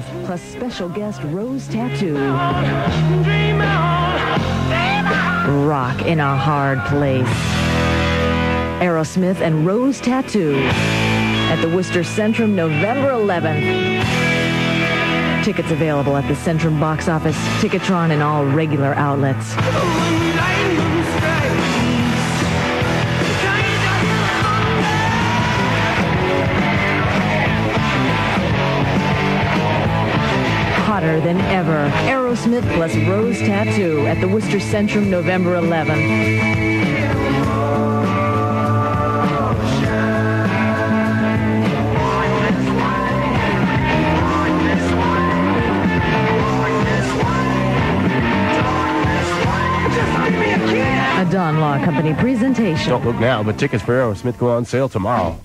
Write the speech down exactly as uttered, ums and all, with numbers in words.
Aerosmith, plus special guest Rose Tattoo. Rock in a hard place. Aerosmith and Rose Tattoo at the Worcester Centrum November eleventh. Tickets available at the Centrum box office, Ticketron, and all regular outlets. Hotter than ever. Aerosmith plus Rose Tattoo at the Worcester Centrum November eleventh. A Don Law Company presentation. Don't look now, but tickets for Aerosmith go on sale tomorrow.